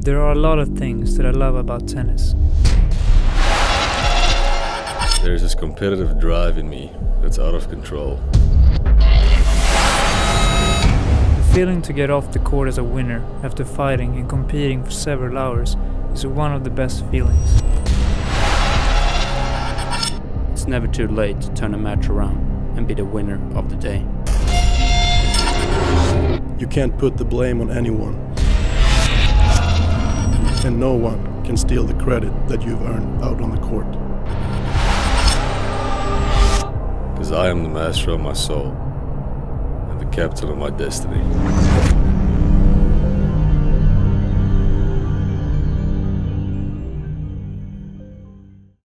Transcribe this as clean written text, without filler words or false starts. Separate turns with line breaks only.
There are a lot of things that I love about tennis.
There's this competitive drive in me that's out of control.
The feeling to get off the court as a winner after fighting and competing for several hours is one of the best feelings.
It's never too late to turn a match around and be the winner of the day.
You can't put the blame on anyone. And no one can steal the credit that you've earned out on the court.
Because I am the master of my soul and the captain of my destiny.